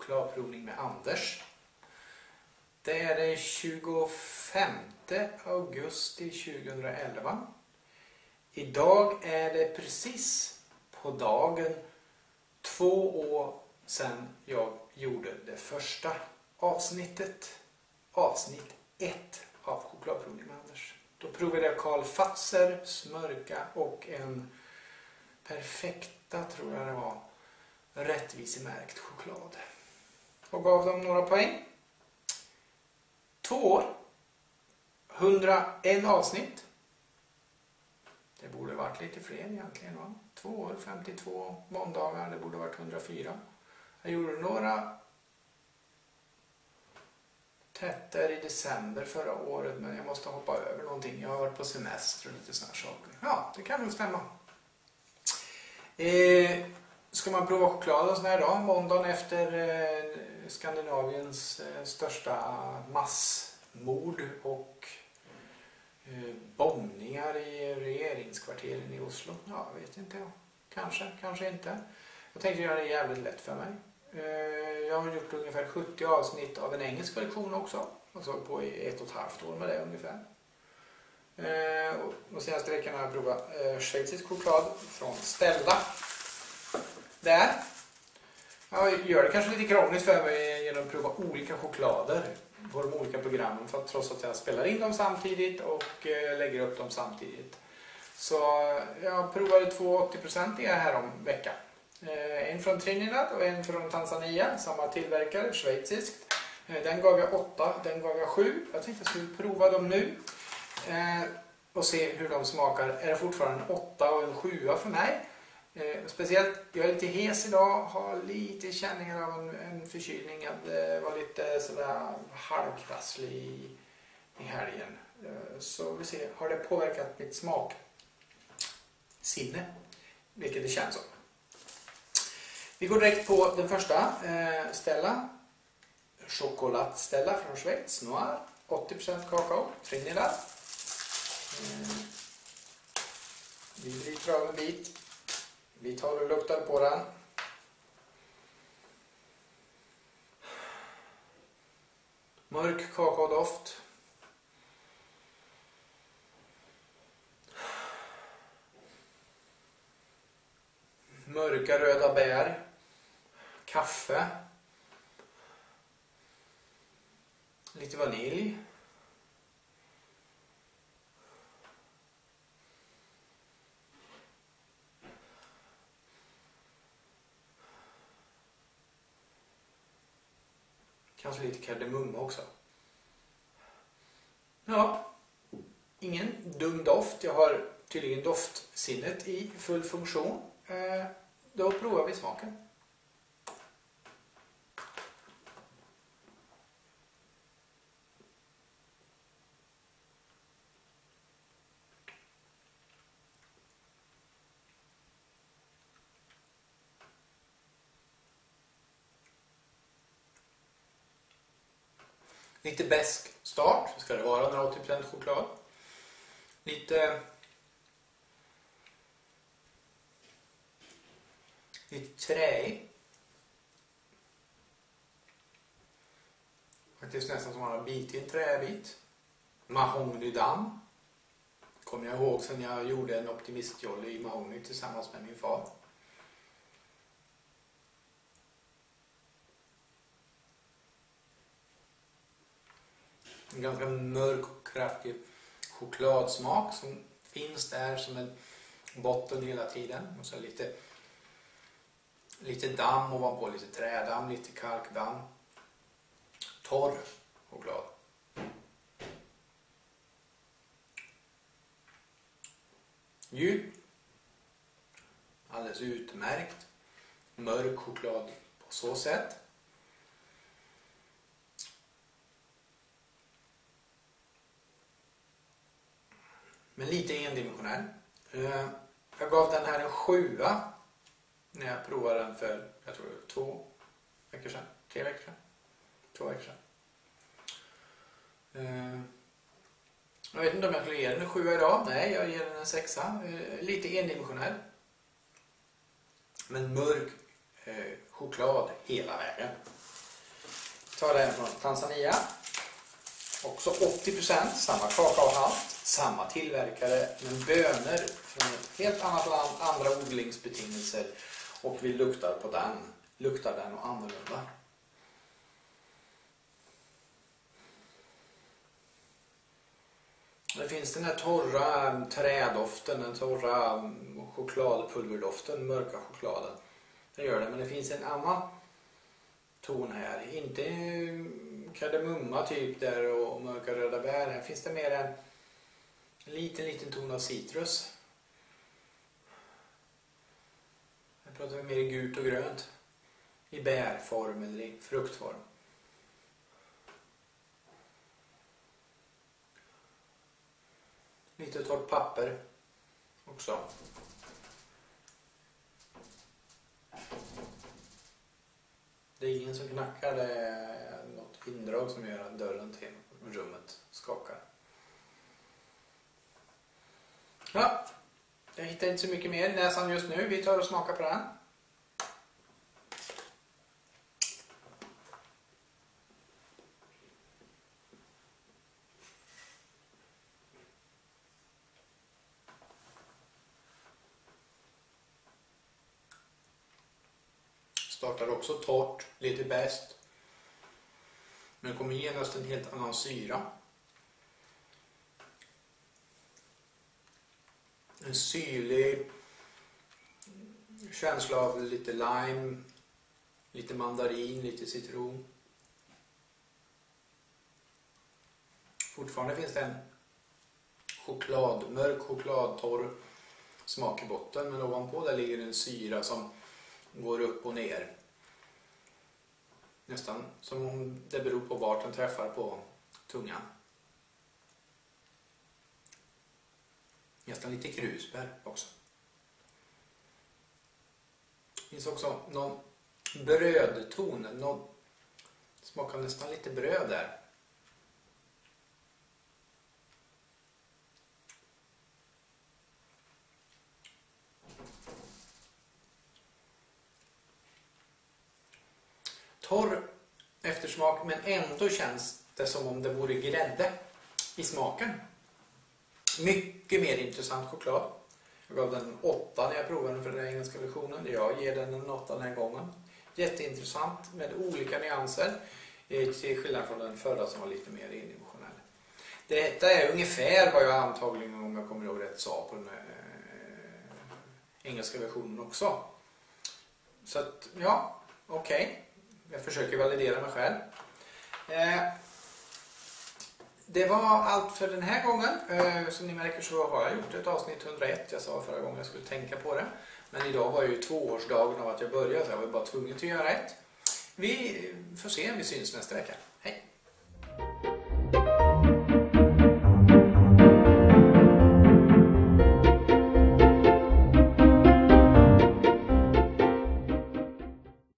chokladprovning med Anders. Det är den 25 augusti 2011. Idag är det precis på dagen 2 år sedan jag gjorde det första avsnittet. Avsnitt 1 av chokladprovning med Anders. Då provade jag Karl Fazer, smörka och en perfekta, tror jag det var, rättvisemärkt choklad. Och gav dem några poäng. 2 år. 101 avsnitt. Det borde varit lite fler egentligen, va? 2 år, 52 måndagar. Det borde varit 104. Jag gjorde några tätter i december förra året, men jag måste hoppa över någonting. Jag har varit på semester och lite sådana saker. Ja, det kan nog stämma. Ska man prova choklad och sån här dag? Måndagen efter Skandinaviens största massmord och bombningar i regeringskvarteren i Oslo. Ja, jag vet inte. Kanske inte. Jag tänkte göra det jävligt lätt för mig. Jag har gjort ungefär 70 avsnitt av en engelsk version också. Jag såg på i 1,5 år med det ungefär. Och de senaste veckorna har jag provat schweizisk choklad från Stella. Där. Jag gör det kanske lite krångligt för mig genom att prova olika choklader på de olika programmen, för att trots att jag spelar in dem samtidigt och lägger upp dem samtidigt. Så jag provade 2 80% här om veckan. En från Trinidad och en från Tanzania, samma tillverkare, schweiziskt. Den gav jag 8, den gav jag 7. Jag tänkte att jag skulle prova dem nu och se hur de smakar. Är det fortfarande en 8 och en 7 för mig? Speciellt, jag är lite hes idag, har lite känningar av en förkylning. Det var lite sådär halvkrasslig i helgen. Så vi ser, har det påverkat mitt smaksinne? Vilket det känns som. Vi går direkt på den första, Stella. Choklad Stella från Schweiz, Noir. 80% kakao, Trinidad. Vi bryter av en bit. Vi tar och luktar på den. Mörk kakaodoft. Mörka röda bär. Kaffe. Lite vanilj. Kanske lite kardemumma också. Ja, ingen dum doft. Jag har tydligen doftsinnet i full funktion. Då provar vi smaken. Lite besk start ska det vara, 80% choklad. Lite träig. Faktiskt nästan som man har bit i en träbit. Mahognydamm. Kommer jag ihåg sen jag gjorde en optimistjolle i mahogny tillsammans med min far. En ganska mörk och kraftig chokladsmak som finns där som en botten hela tiden. Och så lite damm ovanpå, lite trädamm, lite kalkdamm. Torr choklad. Djup. Alldeles utmärkt. Mörk choklad på så sätt. Men lite endimensionell. Jag gav den här en 7 när jag provade den för, jag tror 2 veckor sedan. 3 veckor sedan. 2 veckor sedan. Jag vet inte om jag skulle ge den en 7 idag. Nej, jag ger den en 6. Lite endimensionell. Men mörk choklad hela vägen. Så har den från Tanzania. Också 80%, samma kakaohalt, samma tillverkare, men bönor från ett helt annat land, andra odlingsbetingelser. Och vi luktar på den. Luktar den och annorlunda. Det finns den här torra trädoften, den torra chokladpulverdoften, mörka chokladen. Det gör det, men det finns en annan ton här. Inte kardemumma typ där och mörka röda bär. Här finns det mer en liten ton av citrus. Här pratar vi mer i gult och grönt. I bärform eller i fruktform. Lite torrt papper också. Det är ingen som knackar, det är något indrag som gör att dörren till rummet skakar. Ja, jag hittar inte så mycket mer i näsan just nu. Vi tar och smakar på den. Startar också torrt, lite bäst. Men kommer genast en helt annan syra. En syrlig känsla av lite lime, lite mandarin, lite citron. Fortfarande finns det en mörk chokladtorr smak i botten, men ovanpå där ligger en syra som går upp och ner. Nästan som om det beror på vart den träffar på tungan. Nästan lite krusbär också. Det finns också någon brödton. Någon smakar nästan lite bröd där. Torr eftersmak, men ändå känns det som om det vore grädde i smaken. Mycket mer intressant choklad. Jag gav den en 8 när jag provade den för den engelska versionen. Jag ger den en 8 den här gången. Jätteintressant med olika nyanser. Till skillnad från den förra som var lite mer individuell. Detta är ungefär vad jag antagligen, om jag kommer ihåg rätt, sa på den engelska versionen också. Så att, ja, okej. Jag försöker validera mig själv. Det var allt för den här gången. Som ni märker så har jag gjort ett avsnitt 101. Jag sa förra gången jag skulle tänka på det. Men idag var ju 2-årsdagen av att jag började. Så jag var bara tvungen att göra ett. Vi får se om vi syns nästa vecka. Hej!